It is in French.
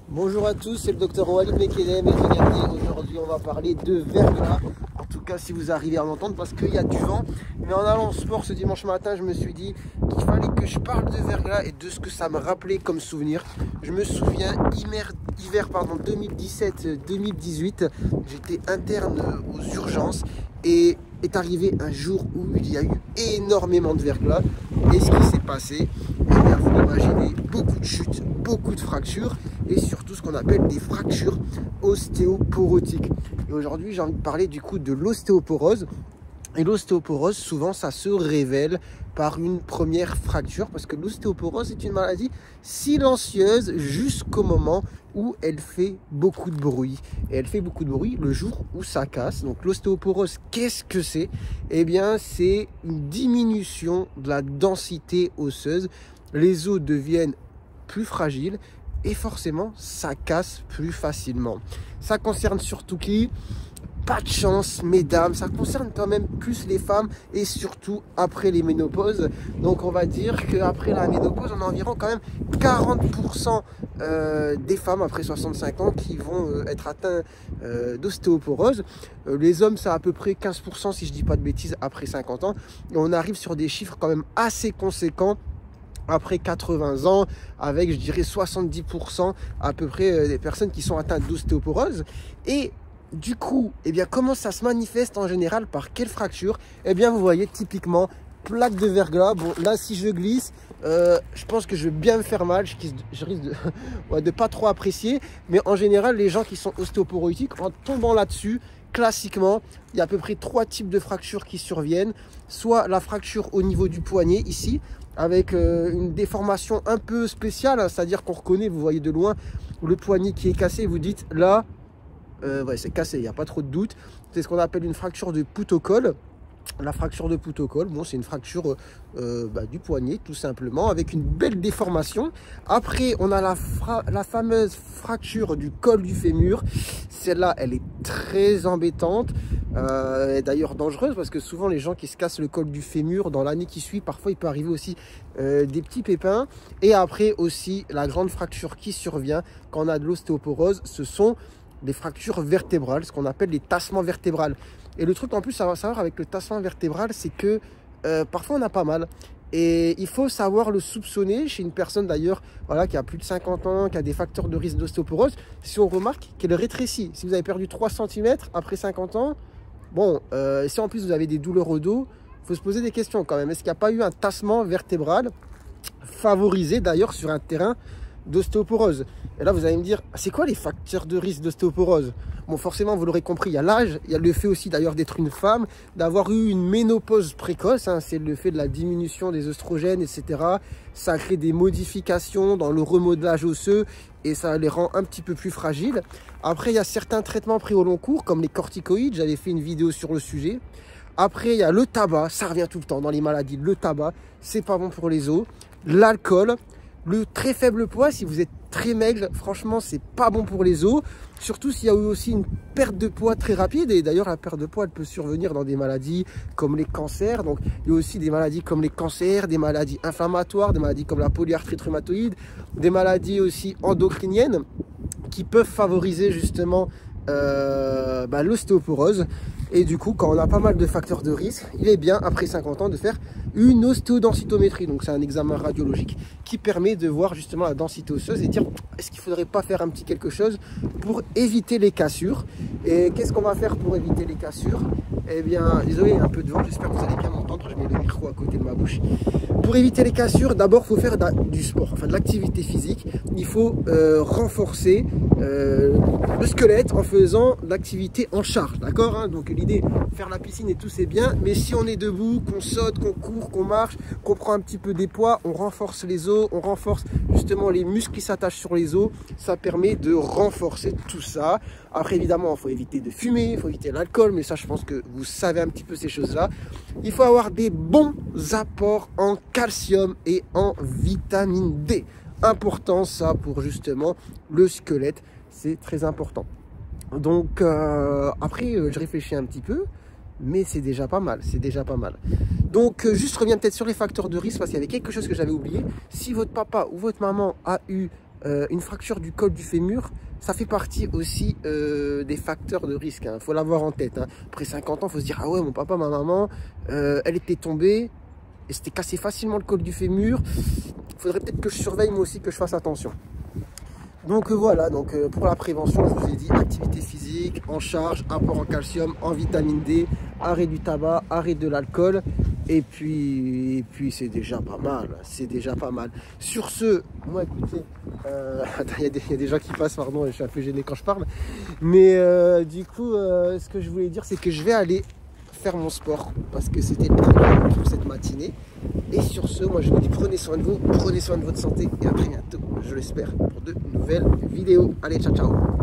Bonjour à tous, c'est le docteur Walid Mekedem et regardez, aujourd'hui on va parler de verglas. En tout cas si vous arrivez à m'entendre parce qu'il y a du vent. Mais en allant au sport ce dimanche matin, je me suis dit qu'il fallait que je parle de verglas et de ce que ça me rappelait comme souvenir. Je me souviens, hiver 2017-2018, j'étais interne aux urgences et est arrivé un jour où il y a eu énormément de verglas. Et ce qui s'est passé, eh bien, vous imaginez beaucoup de chutes, beaucoup de fractures et surtout ce qu'on appelle des fractures ostéoporotiques. Et aujourd'hui, j'ai envie de parler du coup de l'ostéoporose. Et l'ostéoporose, souvent, ça se révèle par une première fracture parce que l'ostéoporose est une maladie silencieuse jusqu'au moment où elle fait beaucoup de bruit. Et elle fait beaucoup de bruit le jour où ça casse. Donc l'ostéoporose, qu'est-ce que c'est? Eh bien, c'est une diminution de la densité osseuse. Les os deviennent plus fragiles et forcément, ça casse plus facilement. Ça concerne surtout qui? Pas de chance, mesdames, ça concerne quand même plus les femmes et surtout après les ménopauses. Donc on va dire qu'après la ménopause, on a environ quand même 40% des femmes après 65 ans qui vont être atteints d'ostéoporose. Les hommes, c'est à peu près 15% si je dis pas de bêtises après 50 ans. Et on arrive sur des chiffres quand même assez conséquents après 80 ans, avec je dirais 70% à peu près des personnes qui sont atteintes d'ostéoporose. Et du coup, eh bien, comment ça se manifeste en général, par quelle fracture? Eh bien, vous voyez typiquement plaque de verglas. Bon, là, si je glisse, je pense que je vais bien me faire mal. Je risque de ouais, de pas trop apprécier. Mais en général, les gens qui sont ostéoporotiques, en tombant là-dessus, classiquement, il y a à peu près 3 types de fractures qui surviennent. Soit la fracture au niveau du poignet, ici, avec une déformation un peu spéciale, hein, c'est-à-dire qu'on reconnaît, vous voyez de loin, le poignet qui est cassé, vous dites là, ouais, c'est cassé, il n'y a pas trop de doute. C'est ce qu'on appelle une fracture de poutre-au-col. La fracture de poutre-au-col, bon, c'est une fracture du poignet, tout simplement, avec une belle déformation. Après, on a la fameuse fracture du col du fémur. Celle-là, elle est très embêtante, et d'ailleurs dangereuse, parce que souvent, les gens qui se cassent le col du fémur, dans l'année qui suit, parfois, il peut arriver aussi des petits pépins. Et après, aussi, la grande fracture qui survient quand on a de l'ostéoporose, ce sont des fractures vertébrales, ce qu'on appelle les tassements vertébrales. Et le truc en plus à savoir avec le tassement vertébral, c'est que parfois on a pas mal. Et il faut savoir le soupçonner chez une personne d'ailleurs voilà, qui a plus de 50 ans, qui a des facteurs de risque d'ostéoporose. Si on remarque qu'elle rétrécit, si vous avez perdu 3 cm après 50 ans, bon, si en plus vous avez des douleurs au dos, il faut se poser des questions quand même. Est-ce qu'il n'y a pas eu un tassement vertébral favorisé d'ailleurs sur un terrain d'ostéoporose? Et là vous allez me dire, c'est quoi les facteurs de risque d'ostéoporose? Bon, forcément vous l'aurez compris, il y a l'âge, il y a le fait aussi d'ailleurs d'être une femme, d'avoir eu une ménopause précoce, hein, c'est le fait de la diminution des oestrogènes, etc. Ça crée des modifications dans le remodelage osseux et ça les rend un petit peu plus fragiles. Après, il y a certains traitements pris au long cours comme les corticoïdes, j'avais fait une vidéo sur le sujet. Après, il y a le tabac, ça revient tout le temps dans les maladies, le tabac, c'est pas bon pour les os. L'alcool, le très faible poids, si vous êtes très maigre, franchement, c'est pas bon pour les os. Surtout s'il y a eu aussi une perte de poids très rapide. Et d'ailleurs, la perte de poids, elle peut survenir dans des maladies comme les cancers. Donc, il y a aussi des maladies comme les cancers, des maladies inflammatoires, des maladies comme la polyarthrite rhumatoïde, des maladies aussi endocriniennes qui peuvent favoriser justement l'ostéoporose. Et du coup, quand on a pas mal de facteurs de risque, il est bien, après 50 ans, de faire une ostéodensitométrie. Donc, c'est un examen radiologique qui permet de voir justement la densité osseuse et dire est-ce qu'il ne faudrait pas faire un petit quelque chose pour éviter les cassures. Et qu'est-ce qu'on va faire pour éviter les cassures? Eh bien, désolé, il y a un peu de vent, j'espère que vous allez bien m'entendre. Je mets le micro à côté de ma bouche. Pour éviter les cassures, d'abord, il faut faire du sport, enfin de l'activité physique. Il faut renforcer le squelette en faisant l'activité en charge, d'accord, hein? Donc l'idée, faire la piscine et tout, c'est bien, mais si on est debout, qu'on saute, qu'on court, qu'on marche, qu'on prend un petit peu des poids, on renforce les os, on renforce justement les muscles qui s'attachent sur les os, ça permet de renforcer tout ça. Après, évidemment, il faut éviter de fumer, il faut éviter l'alcool, mais ça, je pense que vous savez un petit peu ces choses-là. Il faut avoir des bons apports en calcium et en vitamine D. Important, ça, pour justement le squelette, c'est très important. Donc, après, je réfléchis un petit peu, mais c'est déjà pas mal, c'est déjà pas mal. Donc, juste reviens peut-être sur les facteurs de risque, parce qu'il y avait quelque chose que j'avais oublié. Si votre papa ou votre maman a eu une fracture du col du fémur, ça fait partie aussi des facteurs de risque. Il faut l'avoir en tête. Après 50 ans, il faut se dire, ah ouais, mon papa, ma maman, elle était tombée et c'était cassé facilement le col du fémur. Il faudrait peut-être que je surveille moi aussi, que je fasse attention. Donc voilà, donc pour la prévention, je vous ai dit activité physique, en charge, apport en calcium, en vitamine D, arrêt du tabac, arrêt de l'alcool. Et puis c'est déjà pas mal, c'est déjà pas mal. Sur ce, moi écoutez, il y a des gens qui passent, pardon, je suis un peu gêné quand je parle. Mais du coup, ce que je voulais dire, c'est que je vais aller faire mon sport parce que c'était le programme pour cette matinée. Et sur ce, moi je vous dis prenez soin de vous, prenez soin de votre santé et à très bientôt, je l'espère, pour de nouvelles vidéos. Allez, ciao ciao.